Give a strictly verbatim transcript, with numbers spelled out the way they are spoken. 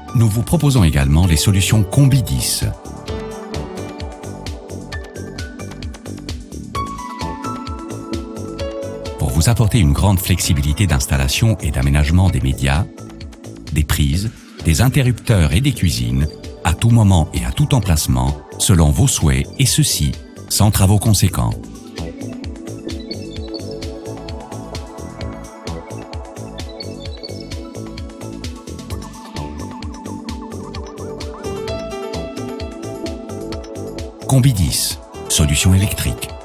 Nous vous proposons également les solutions Combidis. Pour vous apporter une grande flexibilité d'installation et d'aménagement des médias, des prises, des interrupteurs et des cuisines, à tout moment et à tout emplacement, selon vos souhaits, et ceci, sans travaux conséquents. Combidis, solution électrique.